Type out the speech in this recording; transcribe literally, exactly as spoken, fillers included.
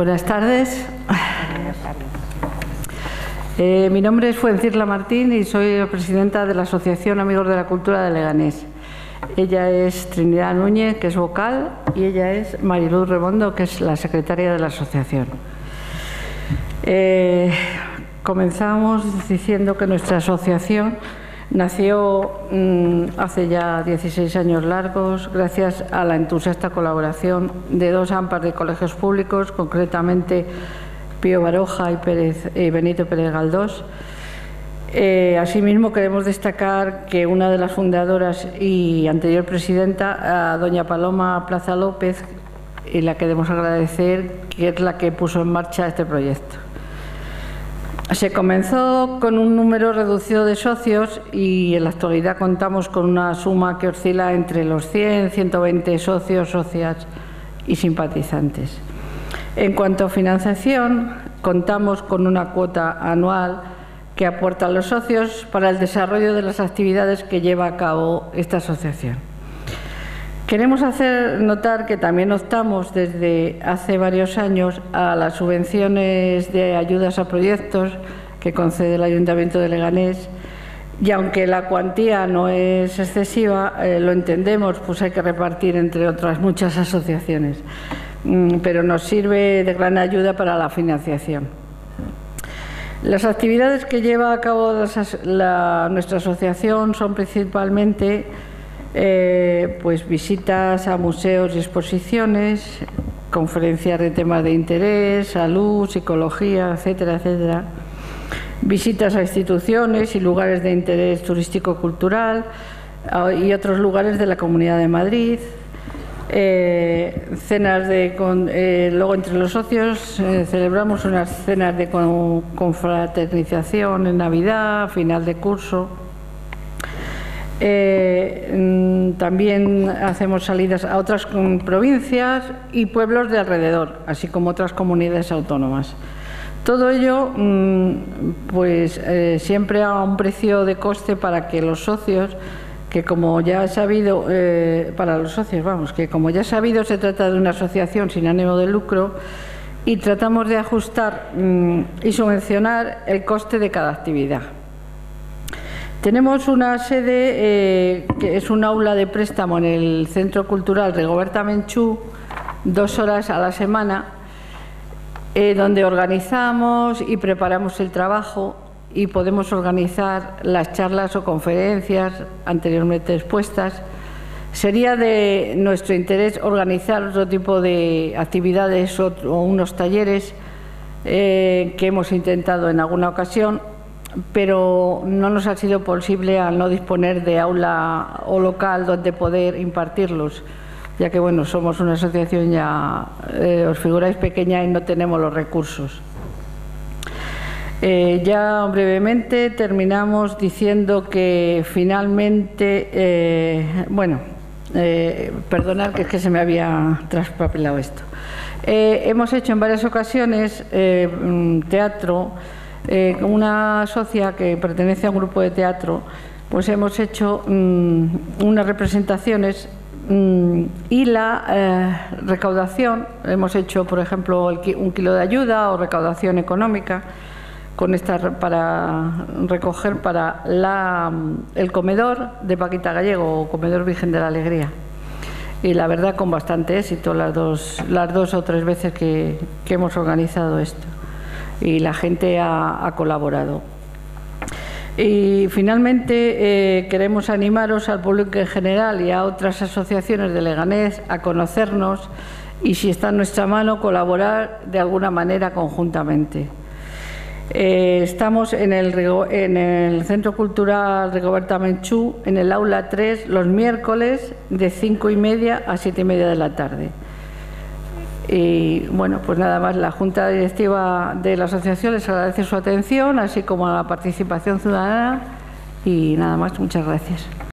Buenas tardes. Buenas tardes. Eh, mi nombre es Fuencirla Martín y soy la presidenta de la Asociación Amigos de la Cultura de Leganés. Ella es Trinidad Núñez, que es vocal, y ella es Mariluz Redondo, que es la secretaria de la asociación. Eh, comenzamos diciendo que nuestra asociación nació mmm, hace ya dieciséis años largos gracias a la entusiasta colaboración de dos A M P As de colegios públicos, concretamente Pío Baroja y, Pérez, y Benito Pérez Galdós. Eh, asimismo, queremos destacar que una de las fundadoras y anterior presidenta, a doña Paloma Plaza López, y la queremos agradecer, que es la que puso en marcha este proyecto. Se comenzó con un número reducido de socios y en la actualidad contamos con una suma que oscila entre los cien, ciento veinte socios, socias y simpatizantes. En cuanto a financiación, contamos con una cuota anual que aportan los socios para el desarrollo de las actividades que lleva a cabo esta asociación. Queremos hacer notar que también optamos desde hace varios años a las subvenciones de ayudas a proyectos que concede el Ayuntamiento de Leganés, y aunque la cuantía no es excesiva, eh, lo entendemos, pues hay que repartir entre otras muchas asociaciones, mm, pero nos sirve de gran ayuda para la financiación. Las actividades que lleva a cabo la, nuestra asociación son principalmente eh, pues visitas a museos y exposiciones, conferencias de temas de interés, salud, psicología, etcétera, etcétera. Visitas a instituciones y lugares de interés turístico-cultural y otros lugares de la Comunidad de Madrid. Eh, cenas de con, eh, luego entre los socios eh, celebramos unas cenas de con, confraternización en Navidad, final de curso. Eh, también hacemos salidas a otras provincias y pueblos de alrededor, así como otras comunidades autónomas. Todo ello mmm, pues eh, siempre a un precio de coste para que los socios, que como ya he sabido, eh, para los socios, vamos, que como ya he sabido se trata de una asociación sin ánimo de lucro y tratamos de ajustar mmm, y subvencionar el coste de cada actividad. Tenemos una sede eh, que es un aula de préstamo en el Centro Cultural Rigoberta Menchú, dos horas a la semana, eh, donde organizamos y preparamos el trabajo y podemos organizar las charlas o conferencias anteriormente expuestas. Sería de nuestro interés organizar otro tipo de actividades o, o unos talleres eh, que hemos intentado en alguna ocasión, pero no nos ha sido posible al no disponer de aula o local donde poder impartirlos, ya que bueno, somos una asociación ya, eh, os figuráis, pequeña y no tenemos los recursos. Eh, ya brevemente terminamos diciendo que finalmente, eh, bueno, eh, perdonad que es que se me había traspapelado esto. Eh, hemos hecho en varias ocasiones eh, teatro. Eh, como una socia que pertenece a un grupo de teatro, pues hemos hecho mmm, unas representaciones mmm, y la eh, recaudación, hemos hecho por ejemplo el, un kilo de ayuda o recaudación económica con esta, para recoger para la, el comedor de Paquita Gallego o comedor Virgen de la Alegría, y la verdad con bastante éxito las dos, las dos o tres veces que, que hemos organizado esto. Y la gente ha, ha colaborado. Y finalmente eh, queremos animaros al público en general y a otras asociaciones de Leganés a conocernos y, si está en nuestra mano, colaborar de alguna manera conjuntamente. Eh, estamos en el, en el Centro Cultural Rigoberta Menchú, en el aula tres, los miércoles de cinco y media a siete y media de la tarde. Y bueno, pues nada más, la Junta Directiva de la asociación les agradece su atención, así como a la participación ciudadana, y nada más, muchas gracias.